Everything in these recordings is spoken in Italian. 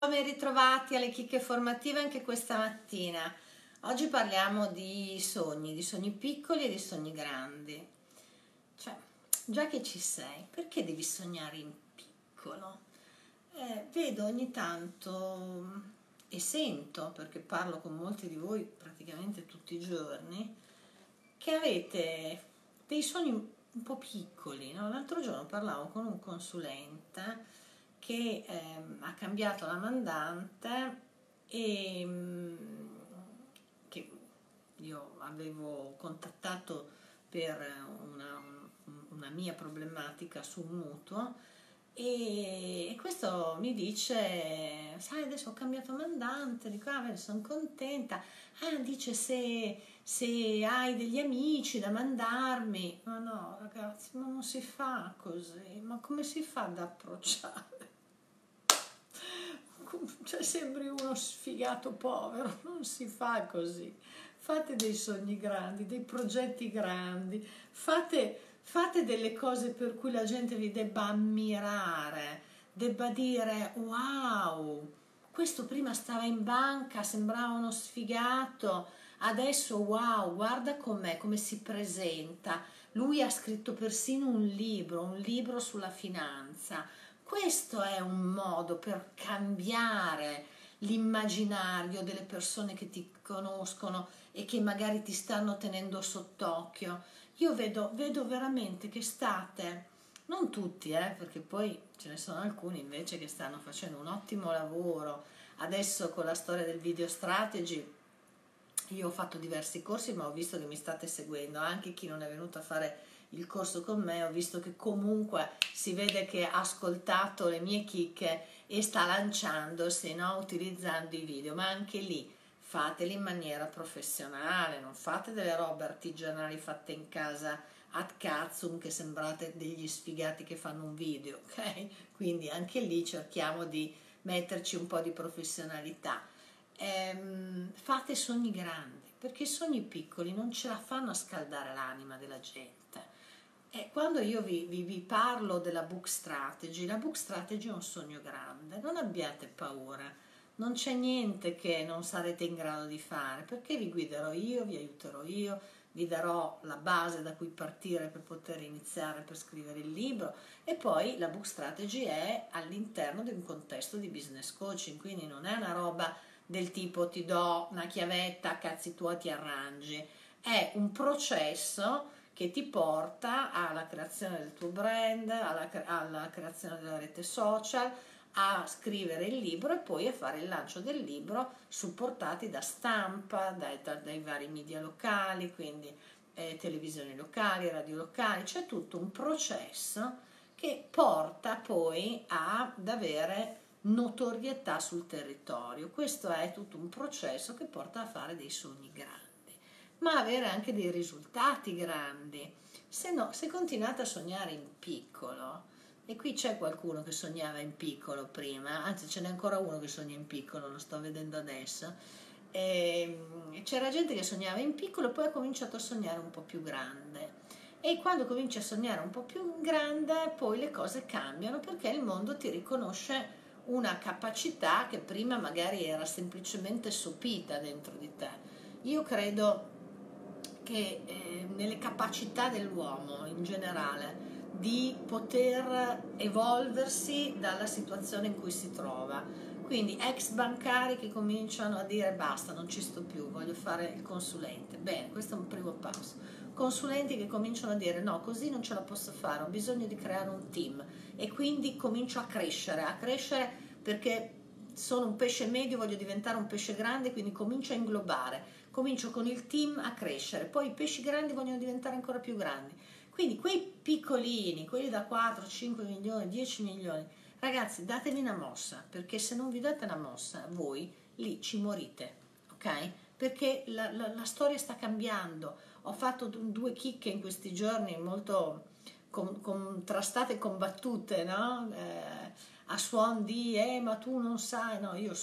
ben ritrovati alle chicche formative anche questa mattina. Oggi parliamo di sogni piccoli e di sogni grandi. Cioè, già che ci sei, perché devi sognare in piccolo? Vedo ogni tanto e sento, perché parlo con molti di voi praticamente tutti i giorni, che avete dei sogni un po' piccoli, no? L'altro giorno parlavo con un consulente che ha cambiato la mandante e che io avevo contattato per una mia problematica su un mutuo e questo mi dice, sai, adesso ho cambiato mandante, dico, ah, sono contenta, dice se hai degli amici da mandarmi, ma no ragazzi, ma non si fa così, ma come si fa ad approcciare? Cioè sembri uno sfigato povero, non si fa così. Fate dei sogni grandi, dei progetti grandi, fate delle cose per cui la gente vi debba ammirare, debba dire wow, questo prima stava in banca, sembrava uno sfigato, adesso wow, guarda com'è, come si presenta. Lui ha scritto persino un libro sulla finanza. Questo è un modo per cambiare l'immaginario delle persone che ti conoscono e che magari ti stanno tenendo sott'occhio. Io vedo veramente che state, non tutti, perché poi ce ne sono alcuni invece che stanno facendo un ottimo lavoro. Adesso con la storia del video strategy, io ho fatto diversi corsi, ma ho visto che mi state seguendo, anche chi non è venuto a fare il corso con me, ho visto che comunque si vede che ha ascoltato le mie chicche e sta lanciandosi, no? Utilizzando i video, ma anche lì fateli in maniera professionale, non fate delle robe artigianali fatte in casa ad cazzum che sembrate degli sfigati che fanno un video, ok? Quindi anche lì cerchiamo di metterci un po' di professionalità. Fate sogni grandi, perché i sogni piccoli non ce la fanno a scaldare l'anima della gente. Quando io vi parlo della book strategy, la book strategy è un sogno grande, non abbiate paura, non c'è niente che non sarete in grado di fare, perché vi guiderò io, vi aiuterò io, vi darò la base da cui partire per poter iniziare per scrivere il libro, e poi la book strategy è all'interno di un contesto di business coaching, quindi non è una roba del tipo ti do una chiavetta, cazzi tuoi ti arrangi, è un processo che ti porta alla creazione del tuo brand, alla creazione della rete social, a scrivere il libro e poi a fare il lancio del libro supportati da stampa, dai vari media locali, quindi televisioni locali, radio locali. C'è tutto un processo che porta poi ad avere notorietà sul territorio. Questo è tutto un processo che porta a fare dei sogni grandi, ma avere anche dei risultati grandi. Se no, se continuate a sognare in piccolo, e qui c'è qualcuno che sognava in piccolo prima, anzi ce n'è ancora uno che sogna in piccolo, lo sto vedendo adesso, c'era gente che sognava in piccolo e poi ha cominciato a sognare un po' più grande, e quando cominci a sognare un po' più grande poi le cose cambiano, perché il mondo ti riconosce una capacità che prima magari era semplicemente sopita dentro di te. Io credo che nelle capacità dell'uomo in generale di poter evolversi dalla situazione in cui si trova, quindi ex bancari che cominciano a dire basta, non ci sto più, voglio fare il consulente, bene, questo è un primo passo. Consulenti che cominciano a dire no, così non ce la posso fare, ho bisogno di creare un team e quindi comincio a crescere perché sono un pesce medio, voglio diventare un pesce grande, quindi comincio a inglobare, comincio con il team a crescere, poi i pesci grandi vogliono diventare ancora più grandi, quindi quei piccolini, quelli da 4, 5 milioni, 10 milioni, ragazzi, datevi una mossa, perché se non vi date una mossa voi lì ci morite, ok? Perché la storia sta cambiando. Ho fatto 2 chicche in questi giorni molto contrastate e combattute, no? A suon di ma tu non sai, no, io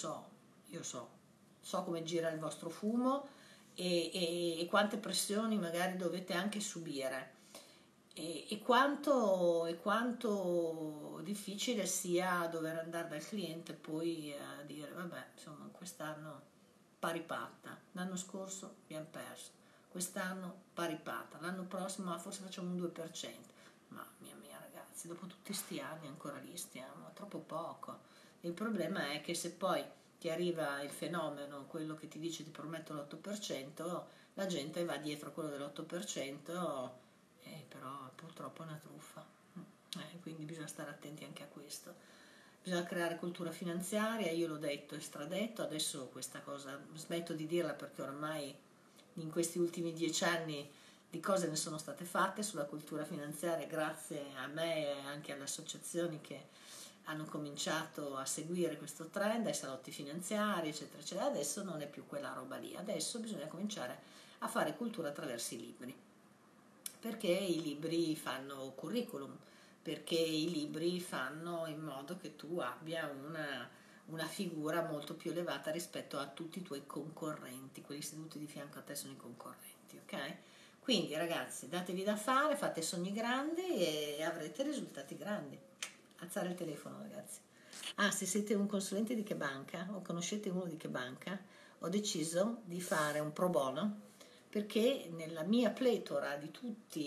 so come gira il vostro fumo e quante pressioni magari dovete anche subire. e quanto difficile sia dover andare dal cliente poi a dire vabbè, insomma, quest'anno pari patta, l'anno scorso abbiamo perso, quest'anno pari patta, l'anno prossimo forse facciamo un 2%. Mamma mia ragazzi, dopo tutti sti anni ancora lì stiamo, troppo poco. Il problema è che se poi ti arriva il fenomeno, quello che ti dice ti prometto l'8%, la gente va dietro a quello dell'8%, però purtroppo è una truffa. Quindi bisogna stare attenti anche a questo. Bisogna creare cultura finanziaria, io l'ho detto e stradetto, adesso questa cosa smetto di dirla perché oramai in questi ultimi 10 anni di cose ne sono state fatte sulla cultura finanziaria grazie a me e anche alle associazioni che hanno cominciato a seguire questo trend, ai salotti finanziari, eccetera, eccetera. Adesso non è più quella roba lì, adesso bisogna cominciare a fare cultura attraverso i libri, perché i libri fanno curriculum, perché i libri fanno in modo che tu abbia una figura molto più elevata rispetto a tutti i tuoi concorrenti, quelli seduti di fianco a te sono i concorrenti, ok? Quindi ragazzi, datevi da fare, fate sogni grandi e avrete risultati grandi. Alzare il telefono, ragazzi. Ah, se siete un consulente di che banca o conoscete uno di che banca, ho deciso di fare un pro bono perché nella mia pletora di tutte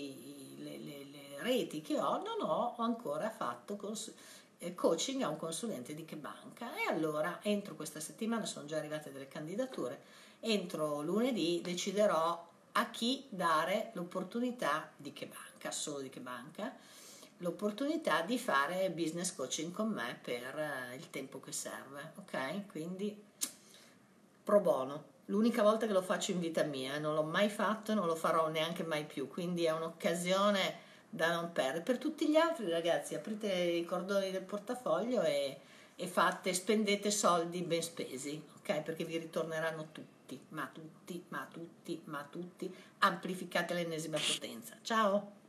le reti che ho non ho ancora fatto coaching a un consulente di che banca, e allora entro questa settimana sono già arrivate delle candidature, entro lunedì deciderò a chi dare l'opportunità di che banca, solo di che banca, l'opportunità di fare business coaching con me per il tempo che serve, ok? Quindi pro bono, l'unica volta che lo faccio in vita mia, non l'ho mai fatto e non lo farò neanche mai più, quindi è un'occasione da non perdere. Per tutti gli altri ragazzi, aprite i cordoni del portafoglio e spendete soldi ben spesi, ok? Perché vi ritorneranno tutti, ma tutti, ma tutti, ma tutti, amplificate all'ennesima potenza. Ciao!